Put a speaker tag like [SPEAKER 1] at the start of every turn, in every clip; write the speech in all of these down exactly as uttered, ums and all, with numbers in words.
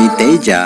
[SPEAKER 1] Tony Teja.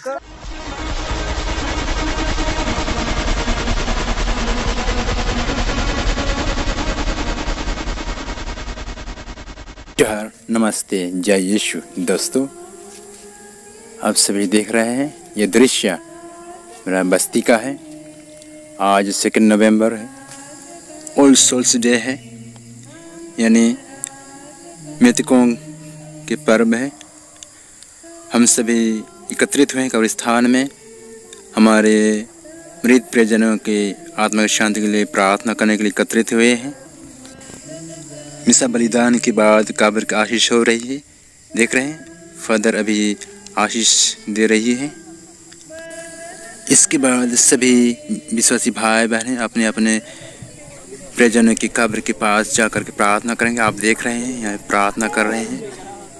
[SPEAKER 1] नमस्ते, जय यीशु। दोस्तों, आप सभी देख रहे हैं ये दृश्य मेरा बस्ती का है। आज सेकंड नवंबर है, ऑल सोल्स डे है, यानी मृतकों के पर्व है। हम सभी एकत्रित हुए हैं कब्रिस्तान में हमारे मृत प्रियजनों के आत्मा की शांति के लिए प्रार्थना करने के लिए एकत्रित हुए हैं। मिसा बलिदान के बाद कब्र की आशीष हो रही है, देख रहे हैं। फादर अभी आशीष दे रही है। इसके बाद सभी विश्वासी भाई बहनें अपने अपने प्रियजनों की कब्र के पास जाकर के प्रार्थना करेंगे। आप देख रहे हैं यहाँ प्रार्थना कर रहे हैं।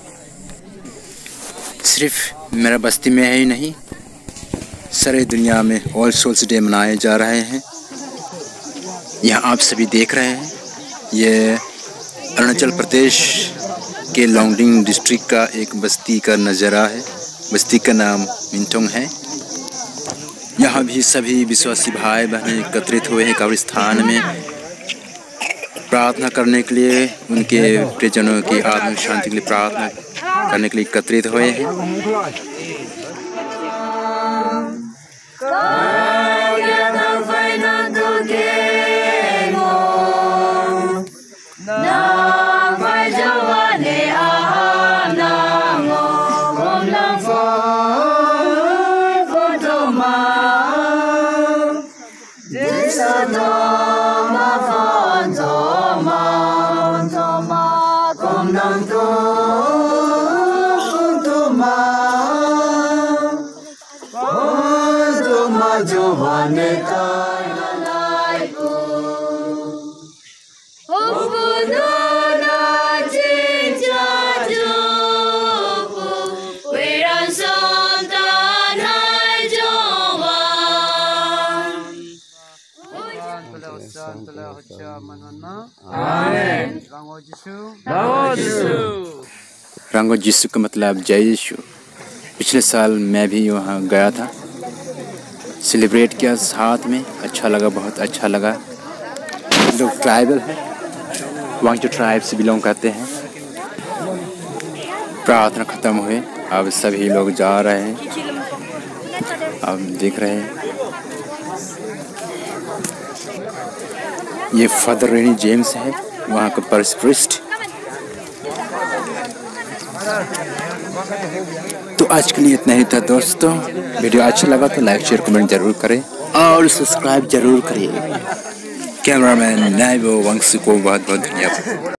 [SPEAKER 1] सिर्फ मेरा बस्ती में ही नहीं, सारे दुनिया में ऑल सोल्स डे मनाए जा रहे हैं। यहाँ आप सभी देख रहे हैं, ये अरुणाचल प्रदेश के लोंगडिंग डिस्ट्रिक्ट का एक बस्ती का नज़ारा है। बस्ती का नाम मिंटोंग है। यहाँ भी सभी विश्वासी भाई बहनें एकत्रित हुए हैं कब्रिस्तान में प्रार्थना करने के लिए, उनके प्रियजनों की आत्मिक शांति के लिए प्रार्थना करने के लिए एकत्रित हुए हैं। रंगो जिसु का मतलब जय यीशु। पिछले साल मैं भी वहाँ गया था, सेलिब्रेट किया साथ में, अच्छा लगा, बहुत अच्छा लगा। लोग ट्राइबल हैं, वहाँ जो ट्राइब से बिलोंग करते हैं। प्रार्थना ख़त्म हुए, अब सभी लोग जा रहे हैं। अब देख रहे हैं ये फादर रेनी जेम्स है, वहाँ का परिस्ट। तो आज के लिए इतना ही था दोस्तों। वीडियो अच्छा लगा तो लाइक शेयर कमेंट जरूर करें और सब्सक्राइब जरूर करिए। कैमरामैन नाइबो वंश को बहुत बहुत धन्यवाद।